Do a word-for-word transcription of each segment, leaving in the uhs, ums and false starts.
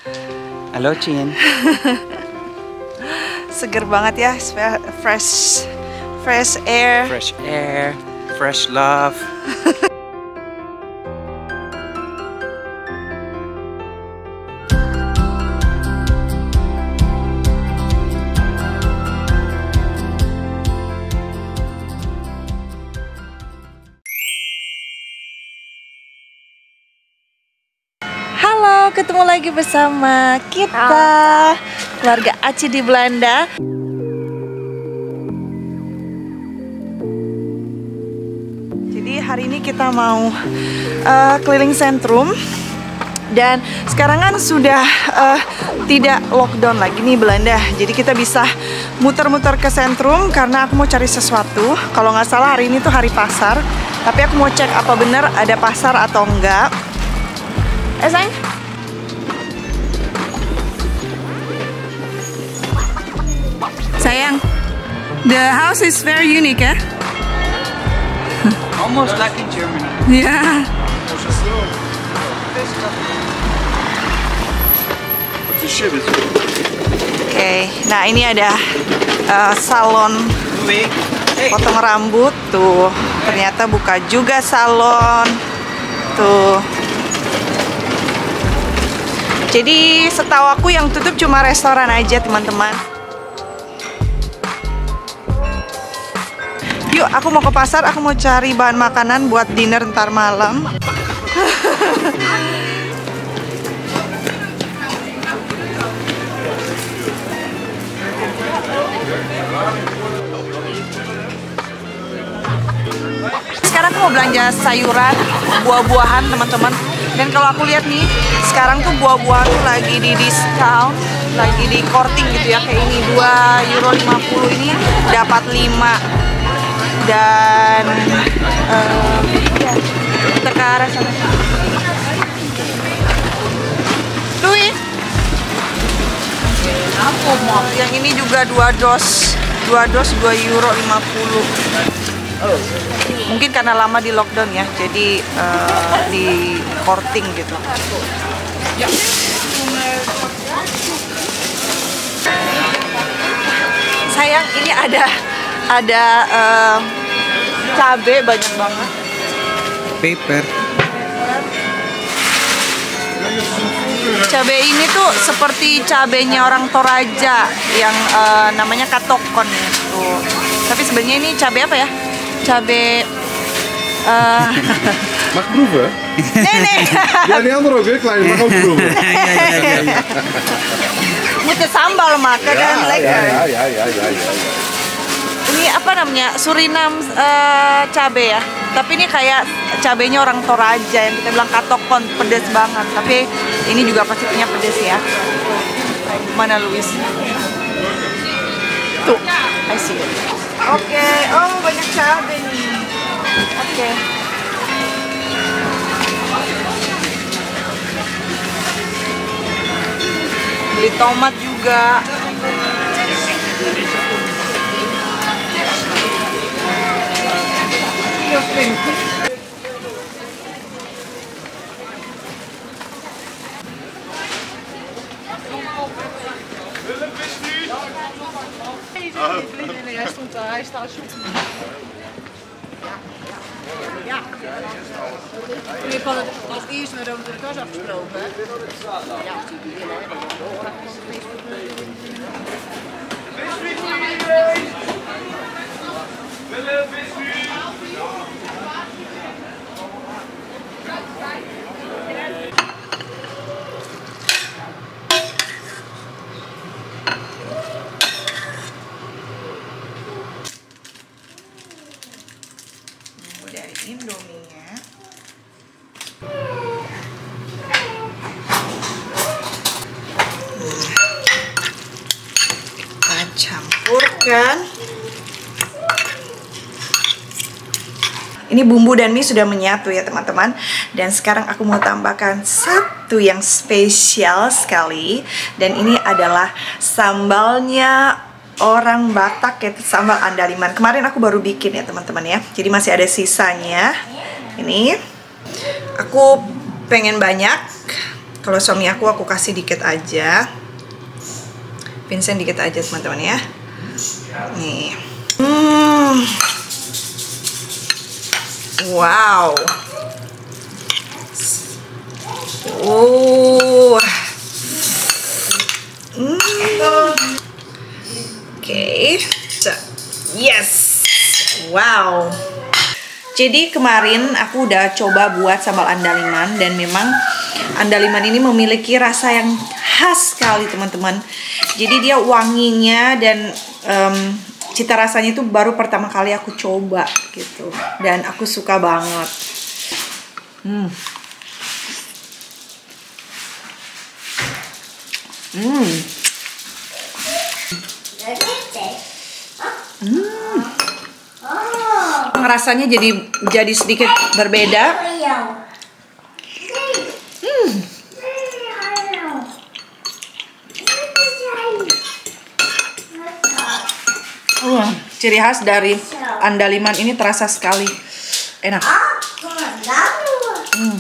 Halo Cin. Seger banget ya, fresh fresh air. Fresh air, fresh love. Halo, ketemu lagi bersama kita, keluarga Aci di Belanda. Jadi hari ini kita mau uh, keliling sentrum. Dan sekarang kan sudah uh, tidak lockdown lagi nih Belanda. Jadi kita bisa muter-muter ke sentrum karena aku mau cari sesuatu. Kalau nggak salah hari ini tuh hari pasar. Tapi aku mau cek apa benar ada pasar atau enggak. Eh sayang, sayang, the house is very unique, eh? Almost like in Germany. Yeah. Oke, okay, nah ini ada uh, salon potong rambut tuh. Ternyata buka juga salon tuh. Jadi setahu aku yang tutup cuma restoran aja teman-teman. Yuk, aku mau ke pasar, aku mau cari bahan makanan buat dinner ntar malam. Sekarang aku mau belanja sayuran, buah-buahan teman-teman. Dan kalau aku lihat nih, sekarang tuh buah-buahan tuh lagi di diskon, lagi di korting gitu ya. Kayak ini dua euro lima puluh ini dapat lima. Dan uh, ya, kita ke arah sana. Louis, yang ini juga dua dos, dua dos dua euro lima puluh. Mungkin karena lama di lockdown ya, jadi uh, di korting gitu. Sayang, ini ada ada uh, cabai banyak banget. Paper. Cabai ini tuh seperti cabainya orang Toraja yang uh, namanya katokon ya tuh. Tapi sebenarnya ini cabai apa ya? Cabai uh, Mag ik proeven? Nee, nee. Ja, die andere ook weer klein, mag ook proeven. Moet je sambal maken dan Ja, lekker. ja, ja, ja, ja, ja. Ini apa namanya? Surinam uh, cabai ya. Tapi ini kayak cabainya orang Toraja yang kita bilang katokon, pedes banget. Tapi ini juga pasti punya pedes ya. Mana Luis? Tuh, I see it. Oke, okay. Oh banyak cabai nih. Oke. Okay. Beli tomat juga. Hij stond hij staat shoppen. Ja. Je kan het als eerst met over de kas afgesproken. Ja, als die willen hebben. Dari Indominya. Kita campurkan. Ini bumbu dan mie sudah menyatu ya teman-teman. Dan sekarang aku mau tambahkan satu yang spesial sekali. Dan ini adalah sambalnya orang Batak, yaitu sambal andaliman. Kemarin aku baru bikin ya teman-teman ya. Jadi masih ada sisanya. Ini aku pengen banyak Kalau suami aku, aku kasih dikit aja. Vincent dikit aja teman-teman ya. Nih. Hmm. Wow. Oh. Hmm. Oke. Okay. Yes. Wow. Jadi kemarin aku udah coba buat sambal andaliman dan memang andaliman ini memiliki rasa yang khas sekali teman-teman. Jadi dia wanginya dan um, cita rasanya itu baru pertama kali aku coba gitu. Dan aku suka banget. Hmm. Hmm. Hmm. Rasanya jadi jadi sedikit berbeda. Hmm. Uh, ciri khas dari andaliman ini terasa sekali enak. Hmm.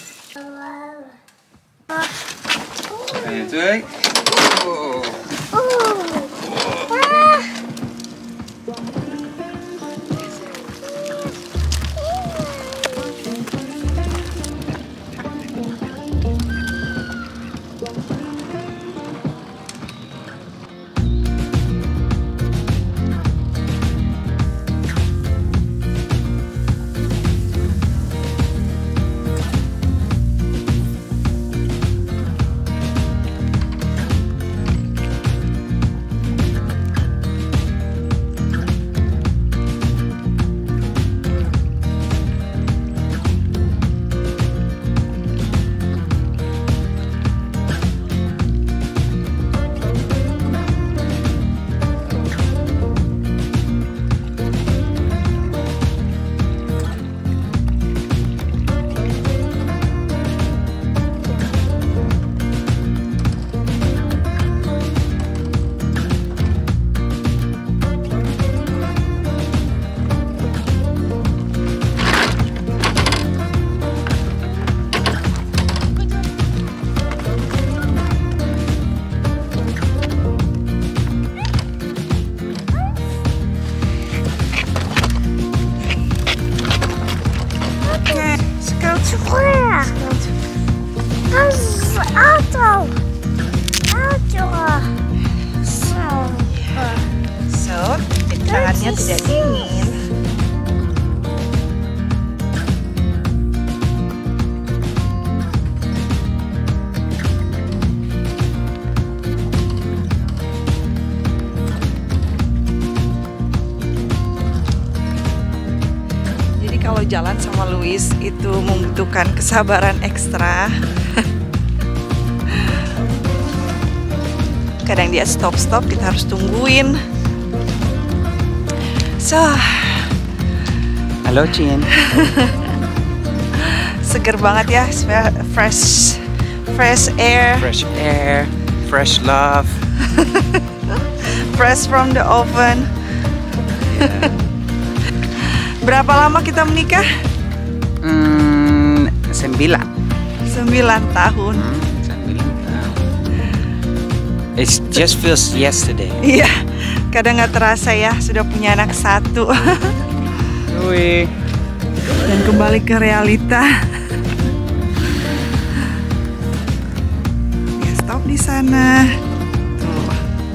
So, tangannya tidak dingin. Jadi kalau jalan sama Louis itu membutuhkan kesabaran ekstra. Kadang dia stop-stop, kita harus tungguin. So, halo Cin. Seger banget ya, fresh, fresh air, Fresh air, fresh love. fresh from the oven. Yeah. Berapa lama kita menikah? Hmm, sembilan. Sembilan tahun. Hmm, sembilan tahun. It just feels yesterday. Iya, kadang nggak terasa ya sudah punya anak satu. Ui. Dan kembali ke realita. Ya, stop di sana. Tuh.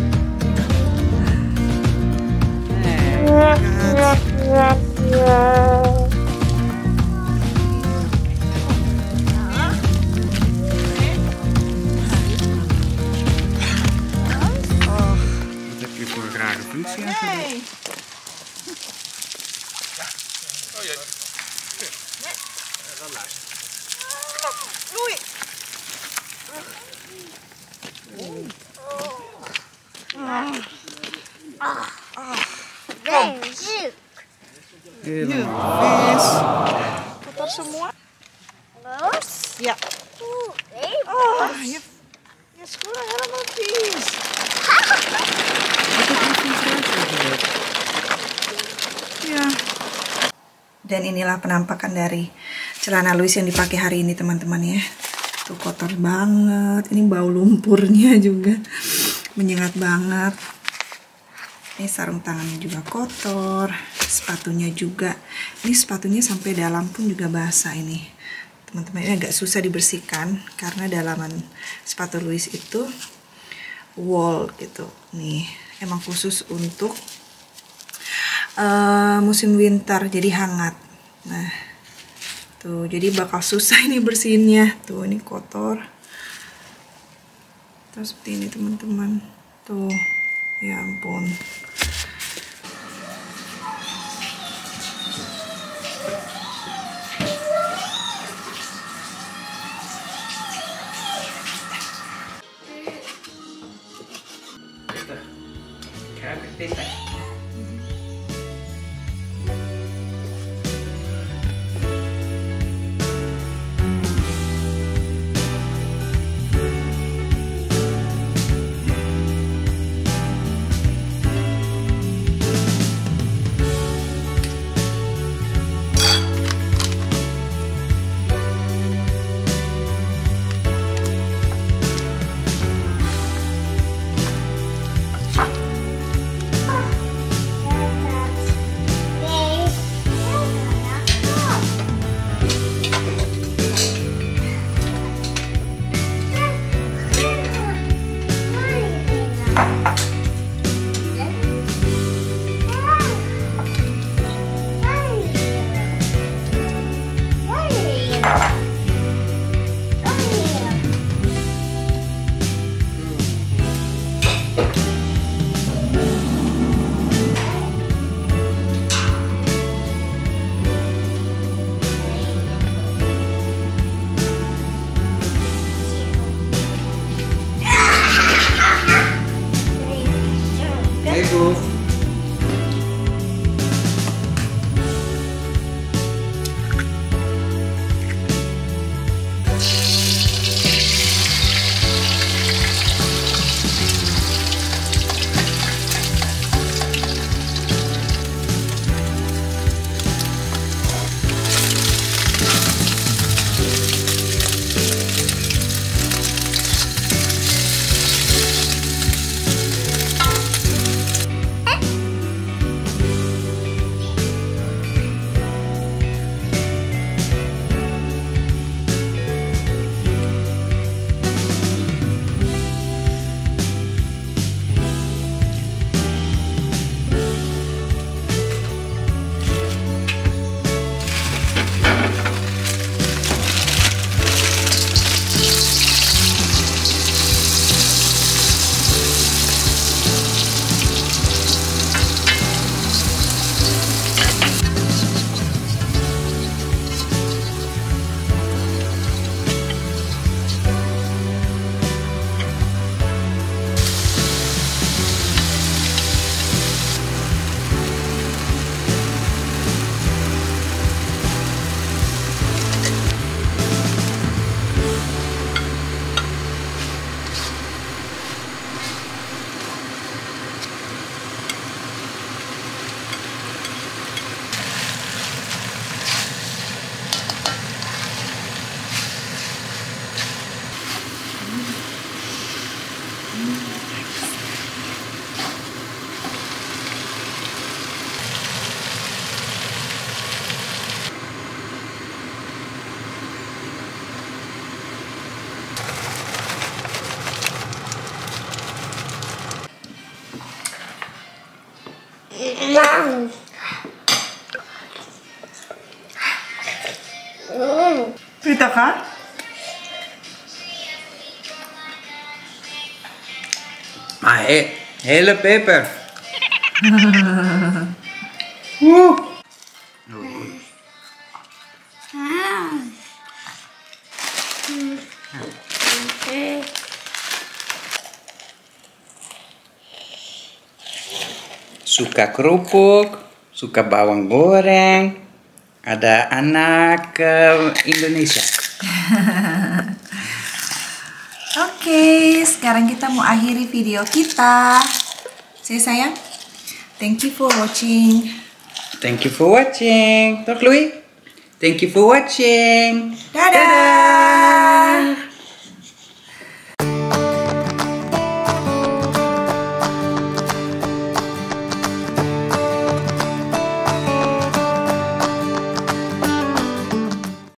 Wat heb je voor een rare functie Hey. Louis. Vis. Kotor semua. Terus? Ya. Uh, eh, Oh, je, je schoenen helemaal vies. Ya. Dan inilah penampakan dari celana Louis yang dipakai hari ini teman-teman ya. Tuh kotor banget. Ini bau lumpurnya juga menyengat banget. Ini sarung tangannya juga kotor, sepatunya juga. Ini sepatunya sampai dalam pun juga basah ini. Teman-teman, ini agak susah dibersihkan karena dalaman sepatu Louis itu wool gitu. Nih, emang khusus untuk uh, musim winter, jadi hangat. Nah, tuh, jadi bakal susah ini bersihinnya. Tuh, ini kotor. Tuh, seperti ini teman-teman. Tuh, ya ampun. Prita kan? Maar he hele peper. Woe. Suka kerupuk, suka bawang goreng, ada anak uh, Indonesia. Oke, sekarang kita mau akhiri video kita. Saya sayang, thank you for watching. Thank you for watching. Toch Louis? Thank you for watching. Dadah. Dadah.